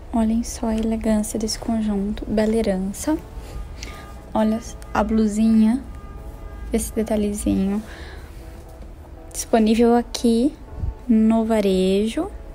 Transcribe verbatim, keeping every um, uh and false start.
Olhem só a elegância desse conjunto, bela herança. Olha a blusinha, esse detalhezinho. Disponível aqui no varejo.